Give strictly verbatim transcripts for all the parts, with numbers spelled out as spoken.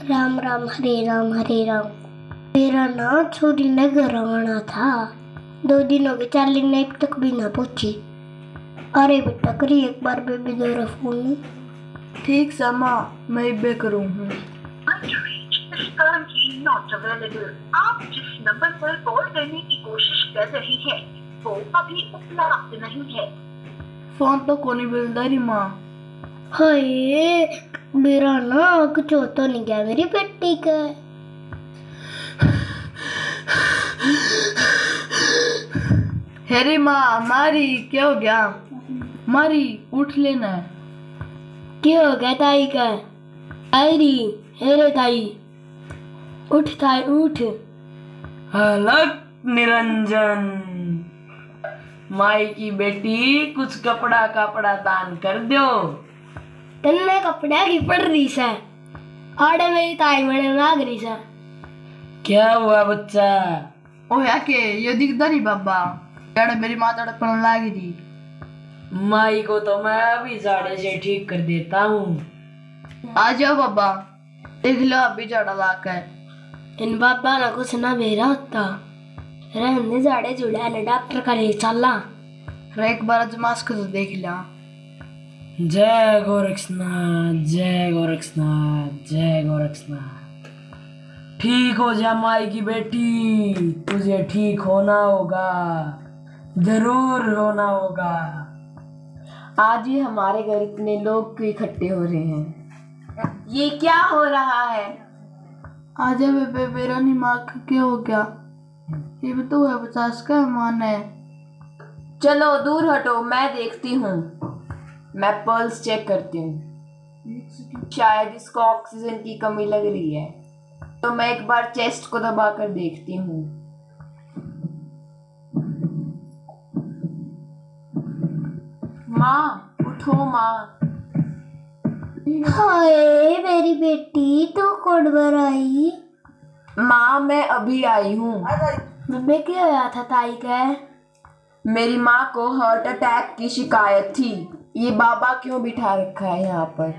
राम राम हरे राम हरे राम। मेरा ना छोरी ने घर आना था, दो दिन हो गए चाली ने अब तक भी ना पहुंची। अरे बेटा करी एक बार बेबी दो फोन। ठीक समा मैं बे करूँ हूँ। आप जिस नंबर पर कॉल करने की कोशिश कर रहे हैं वो अभी उपलब्ध नहीं है। फोन तो कोनी मिलता री माँ। हाय मेरा ना कुछ हो तो नहीं गया मेरी बेटी का। हेरी माँ मारी क्या हो गया? मारी उठ लेना। क्या हो गया ताई का? आयरी हेरे ताई उठ ताई उठ। हलक निरंजन, माई की बेटी कुछ कपड़ा कपड़ा दान कर दो। तन्ने कपड़ा की पड़ रही से आड़े मेरी ताई मैंने लाग रही से। क्या हुआ बच्चा? ओ याके ये दिखता नहीं बाबा, यार मेरी माँ तड़पने लगी थी। माई को तो मैं अभी झाड़े से ठीक कर देता हूँ। आ जाओ बाबा, देख लो अभी झाड़ा लाकर। इन बाबा ना कुछ ना बेरा होता रहने झाड़े जुड़ा ने डॉक्टर का ले चला। एक बार अजमास कर देख लिया। जय गोरक्षनाथ जय गोरक्षनाथ जय गोरक्षनाथ। ठीक हो जा माई की बेटी, तुझे ठीक होना होगा, जरूर होना होगा। आज ही हमारे घर इतने लोग क्यों इकट्ठे हो रहे हैं? ये क्या हो रहा है? आजा बेबे, मेरा दिमाग क्या हो गया? ये भी तो है पचास का मान है। चलो दूर हटो, मैं देखती हूँ। मैं पल्स चेक करती हूँ, शायद इसको ऑक्सीजन की कमी लग रही है, तो मैं एक बार चेस्ट को दबा कर देखती हूँ। माँ उठो माँ। हाय मेरी बेटी तो कौन बार आई? माँ मैं अभी आई हूँ। बेबे क्या हुआ था ताई का? मेरी माँ को हार्ट अटैक की शिकायत थी। ये बाबा क्यों बिठा रखा है यहाँ पर?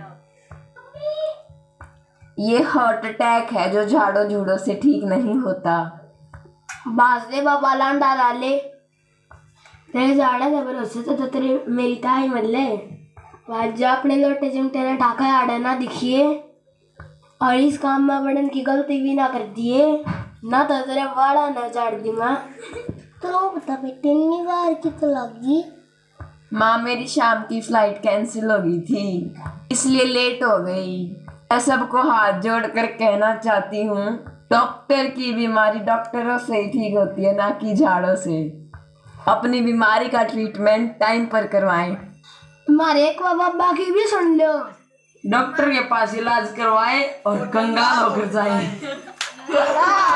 ये हार्ट अटैक है जो झाड़ों झूड़ों से ठीक नहीं होता। बाजले बाबा लांडा डाले तेरे झाड़ा के भरोसे तो, तो तेरे मेरी ताई मल्ले वाजा अपने लोटे चिमटे ने ढाका आड़ा ना दिखिए और इस काम में बड़न की गलती भी ना कर दिए ना तो तेरे वाड़ा ना झाड़ दी माँ। तो बता बेटे इतनी बार की तो लगी। माँ मेरी शाम की फ्लाइट कैंसिल हो गई थी, इसलिए लेट हो गई। मैं सबको हाथ जोड़ कर कहना चाहती हूँ, डॉक्टर की बीमारी डॉक्टरों से ही ठीक होती है, ना कि झाड़ों से। अपनी बीमारी का ट्रीटमेंट टाइम पर करवाएं। हमारे एक बाबा की भी सुन लो। डॉक्टर के पास इलाज करवाए और कंगाल होकर जाए।